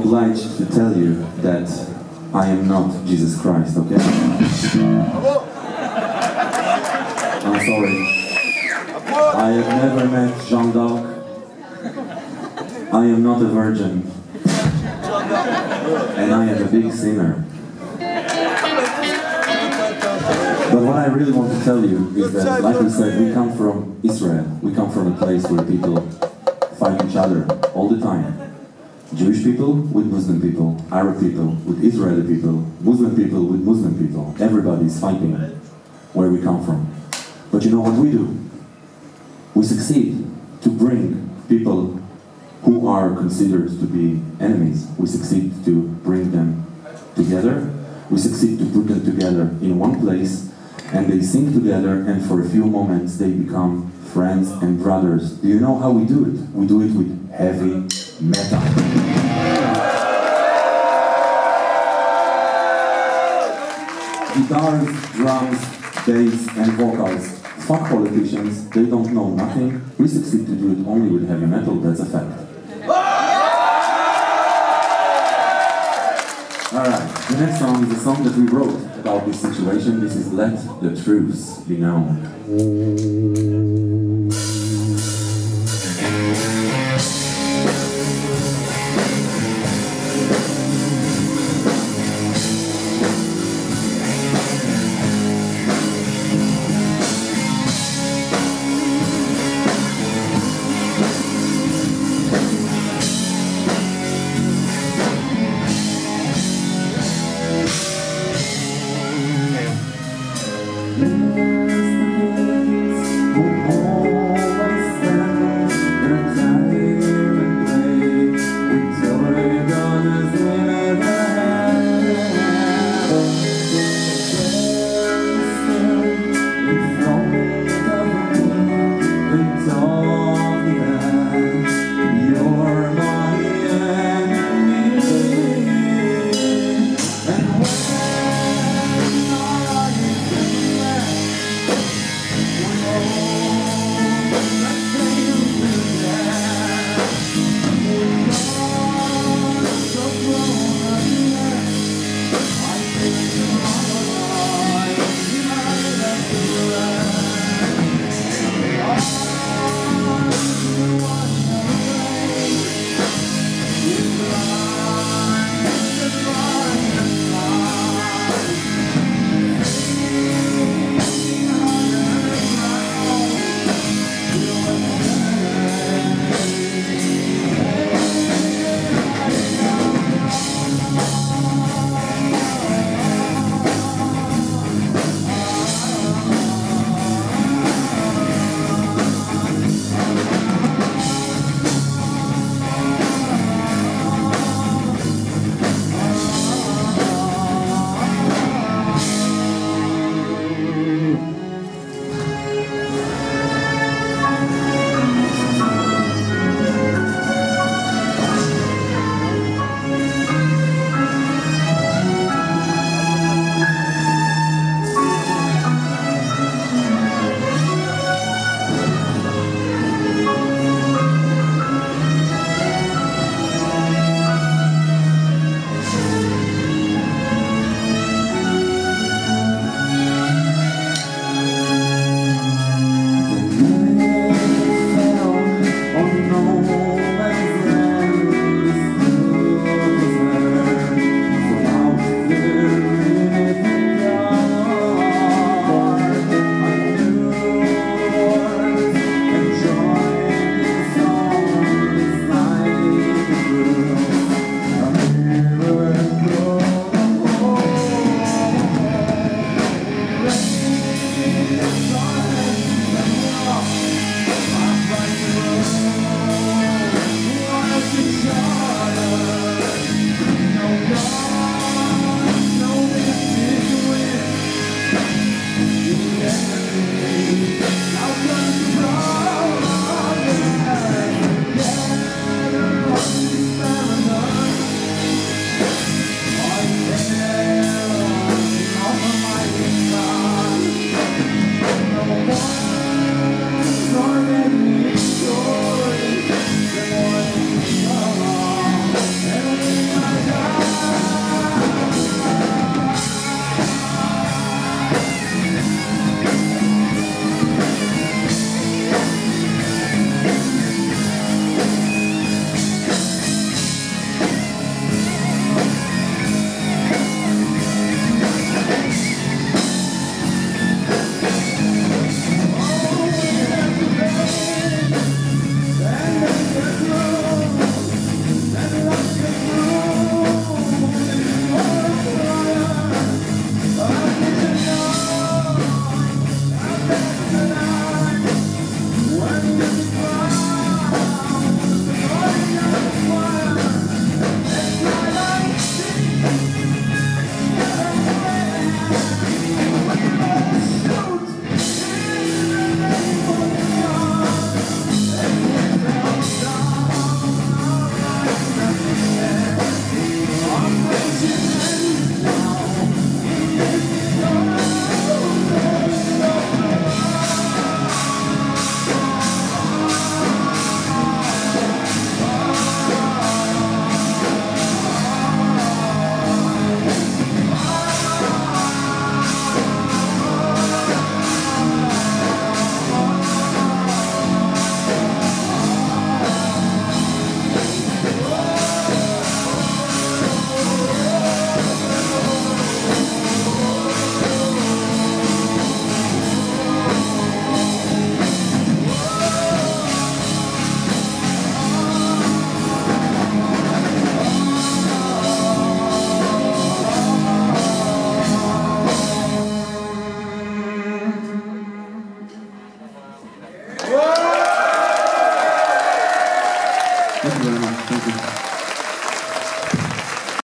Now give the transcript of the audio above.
obliged to tell you that I am not Jesus Christ, okay? I'm sorry. I have never met Jean d'Arc. I am not a virgin. And I am a big sinner. But what I really want to tell you is that, like we said, we come from Israel. We come from a place where people fight each other all the time. Jewish people with Muslim people, Arab people with Israeli people, Muslim people with Muslim people. Everybody is fighting where we come from. But you know what we do? We succeed to bring people who are considered to be enemies. We succeed to bring them together. We succeed to put them together in one place, and they sing together, and for a few moments they become friends and brothers. Do you know how we do it? We do it with heavy metal. Guitars, drums, bass, and vocals. Fuck politicians, they don't know nothing. We succeed to do it only with heavy metal, that's a fact. Alright, the next song is a song that we wrote about this situation. This is Let the Truth Be Known.